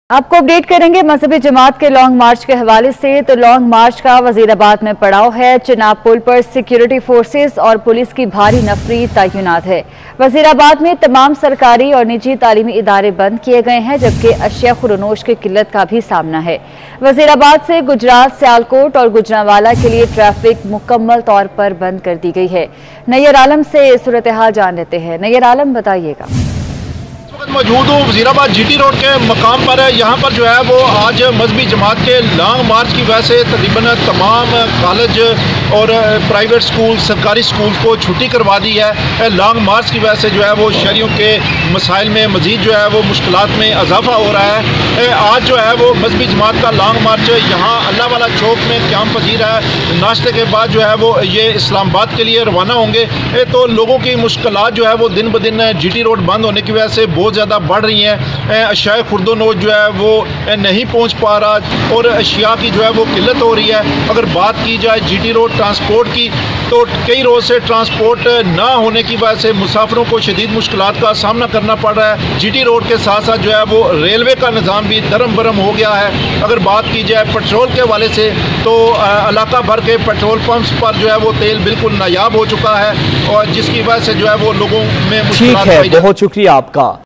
आपको अपडेट करेंगे मजहबी जमात के लॉन्ग मार्च के हवाले से। तो लॉन्ग मार्च का वजीराबाद में पड़ाव है। चिनाब पुल पर सिक्योरिटी फोर्सेस और पुलिस की भारी नफरी तैनात है। वजीराबाद में तमाम सरकारी और निजी तालीमी इदारे बंद किए गए हैं, जबकि अशिया खुरनोश की किल्लत का भी सामना है। वजीराबाद से गुजरात, सियालकोट और गुजरांवाला के लिए ट्रैफिक मुकम्मल तौर पर बंद कर दी गई है। नैयर आलम से सूरत हाल जान लेते हैं। नैयर आलम, बताइएगा। मौजूद हूँ वजीराबाद जीटी रोड के मकाम पर। यहाँ पर जो है वो आज मजहबी जमात के लॉन्ग मार्च की वजह से तकरीबन तमाम कॉलेज और प्राइवेट स्कूल, सरकारी स्कूल को छुट्टी करवा दी है। लॉन्ग मार्च की वजह से जो है वो शहरियों के मसाइल में मज़ीद जो है वो मुश्किलात में इजाफा हो रहा है। आज जो है वो मजहबी जमात का लॉन्ग मार्च यहाँ अल्लाह वाला चौक में क़याम पजीर है। नाश्ते के बाद जो है वो ये इस्लामाबाद के लिए रवाना होंगे। तो लोगों की मुश्किलात जो है वो दिन ब दिन जीटी रोड बंद होने की वजह से बहुत ज़्यादा बढ़ रही हैं। अशिया खुर्दोनोश जो है वो नहीं पहुंच पा रहा और अशिया की जो है वो किल्लत हो रही है। अगर बात की जाए जीटी रोड ट्रांसपोर्ट की, तो कई रोज़ से ट्रांसपोर्ट ना होने की वजह से मुसाफिरों को शदीद मुश्किलात का सामना करना पड़ रहा है। जीटी रोड के साथ साथ जो है वो रेलवे का निज़ाम भी दरम बरम हो गया है। अगर बात की जाए पेट्रोल के हवाले से, तो इलाका भर के पेट्रोल पंप्स पर जो है वो तेल बिल्कुल नायाब हो चुका है, और जिसकी वजह से जो है वो लोगों में मुश्किलात। बहुत शुक्रिया आपका।